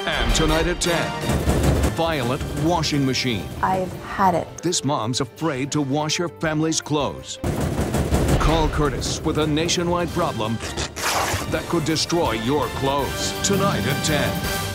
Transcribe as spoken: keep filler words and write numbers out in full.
And tonight at ten, Violet Washing Machine. I've had it. This mom's afraid to wash her family's clothes. Call Curtis with a nationwide problem that could destroy your clothes. Tonight at ten.